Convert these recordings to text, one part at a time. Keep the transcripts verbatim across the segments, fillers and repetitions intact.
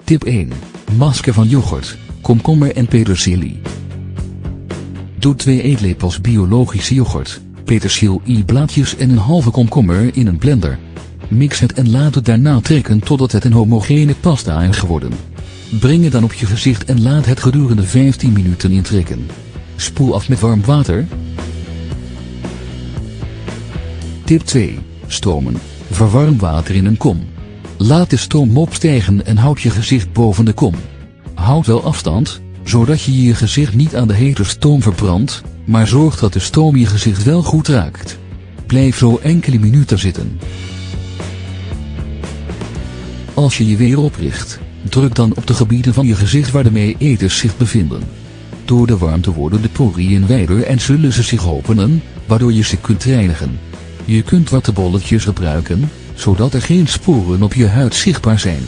Tip één. Masker van yoghurt, komkommer en peterselie. Doe twee eetlepels biologische yoghurt, peterselie-blaadjes en een halve komkommer in een blender. Mix het en laat het daarna trekken totdat het een homogene pasta is geworden. Breng het dan op je gezicht en laat het gedurende vijftien minuten intrekken. Spoel af met warm water. Tip twee. Stomen. Verwarm water in een kom. Laat de stoom opstijgen en houd je gezicht boven de kom. Houd wel afstand, zodat je je gezicht niet aan de hete stoom verbrandt, maar zorg dat de stoom je gezicht wel goed raakt. Blijf zo enkele minuten zitten. Als je je weer opricht, druk dan op de gebieden van je gezicht waar de meeeters zich bevinden. Door de warmte worden de poriën wijder en zullen ze zich openen, waardoor je ze kunt reinigen. Je kunt wattebolletjes gebruiken, zodat er geen sporen op je huid zichtbaar zijn.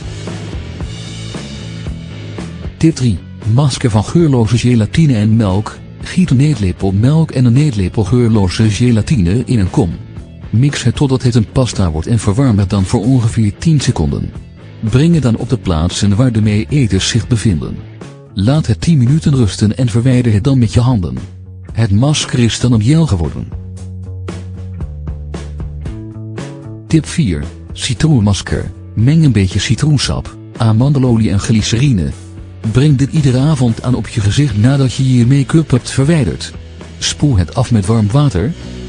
Tip drie. Masker van geurloze gelatine en melk. Giet een eetlepel melk en een eetlepel geurloze gelatine in een kom. Mix het totdat het een pasta wordt en verwarm het dan voor ongeveer tien seconden. Breng het dan op de plaatsen waar de meeeters zich bevinden. Laat het tien minuten rusten en verwijder het dan met je handen. Het masker is dan een gel geworden. Tip vier. Citroenmasker. Meng een beetje citroensap, amandelolie en glycerine. Breng dit iedere avond aan op je gezicht nadat je je make-up hebt verwijderd. Spoel het af met warm water.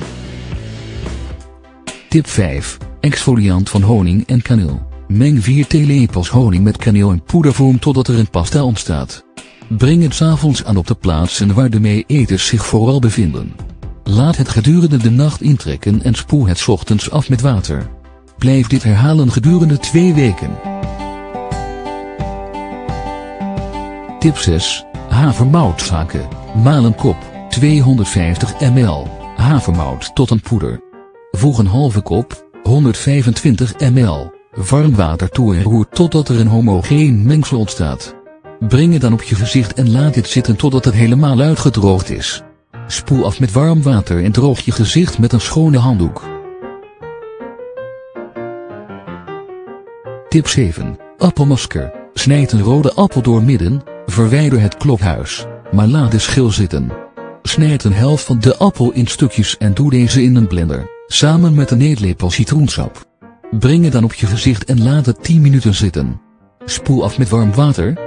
Tip vijf. Exfoliant van honing en kaneel. Meng vier theelepels honing met kaneel in poedervorm totdat er een pasta ontstaat. Breng het 's avonds aan op de plaatsen waar de meeeters zich vooral bevinden. Laat het gedurende de nacht intrekken en spoel het 's ochtends af met water. Blijf dit herhalen gedurende twee weken. Tip zes. Havermoutzaken. Maal een kop, tweehonderdvijftig milliliter, havermout tot een poeder. Voeg een halve kop, honderdvijfentwintig milliliter, warm water toe en roer totdat er een homogeen mengsel ontstaat. Breng het dan op je gezicht en laat dit zitten totdat het helemaal uitgedroogd is. Spoel af met warm water en droog je gezicht met een schone handdoek. Tip zeven. Appelmasker. Snijd een rode appel door midden, verwijder het klophuis, maar laat de schil zitten. Snijd een helft van de appel in stukjes en doe deze in een blender, samen met een eetlepel citroensap. Breng het dan op je gezicht en laat het tien minuten zitten. Spoel af met warm water.